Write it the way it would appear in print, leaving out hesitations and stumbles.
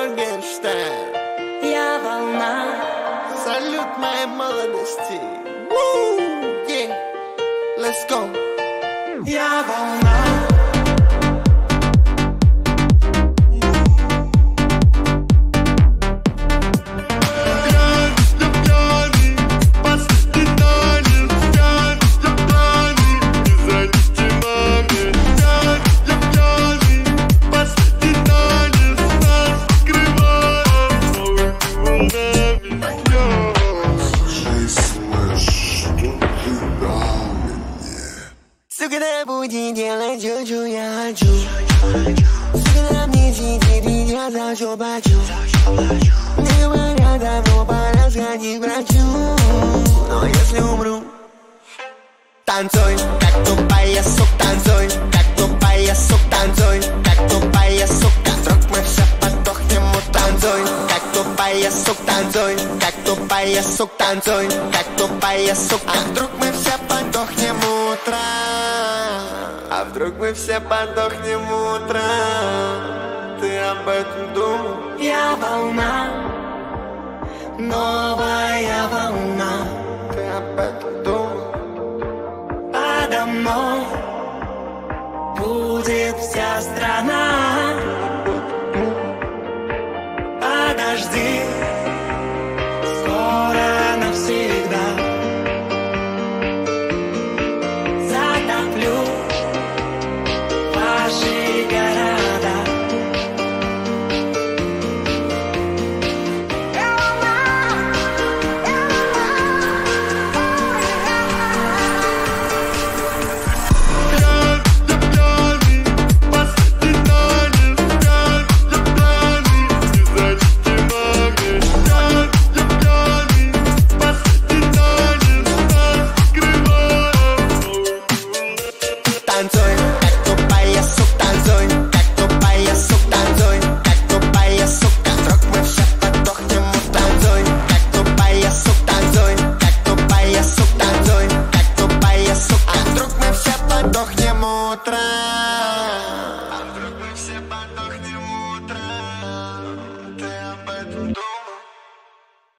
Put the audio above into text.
Моргенштерн. Я волна. Салют моей молодости. Woo! Yeah. Let's go. Я волна. Буди делать чуть-чуть, я хочу. Всегда мне сидит и я за что плачу. Мне говорят, давно пора сходить к врачу. Но если умру, танцуй, как тупая сука, танцуй, как тупая сука, танцуй, как тупая сука. Вдруг мы все подохнем, танцуй, как тупая сука, танцуй, как тупая сука, танцуй, как тупая сука. А вдруг мы все подохнем утром? А вдруг мы все подохнем утром? Ты об этом думал? Я волна, новая волна. Ты об этом думал? Подо мной будет вся страна.